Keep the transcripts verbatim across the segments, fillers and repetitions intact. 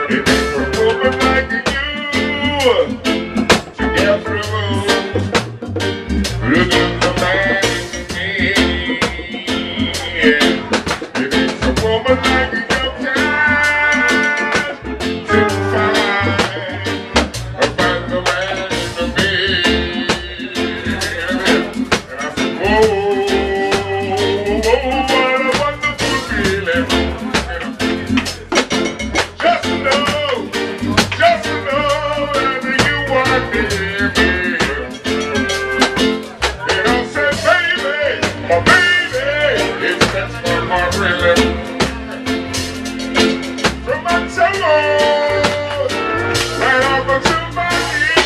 It takes a woman like you to get through. Look at the man in me. It takes a woman like you to find, find the man in me. And I said, whoa, whoa, what a wonderful feeling. Just know, just know that you are near me. And I said, baby, my baby, it sets my heart rhythm. From my toes, right up to my knees.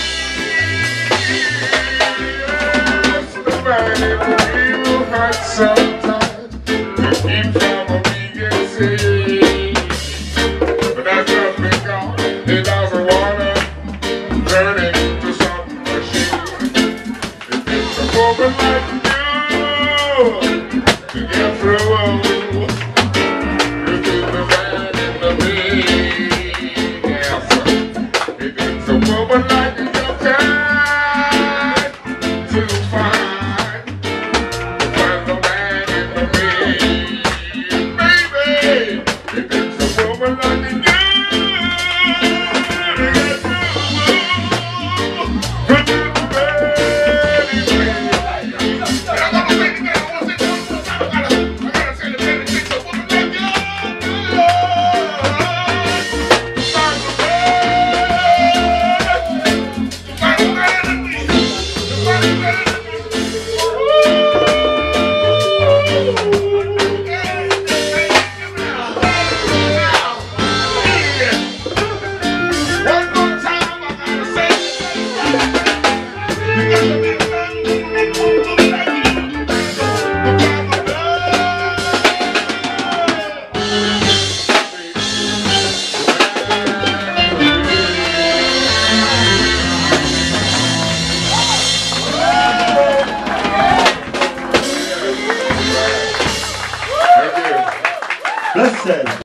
Yes, the man will hurt sometimes. To keep from being seen. But that's just because it doesn't wanna turn into some machine. It takes a woman like you to get through. You do the man in the me. Yes. It takes a woman like you to find, to find, to find the man in the me. Baby, it takes a woman like you. Blessed.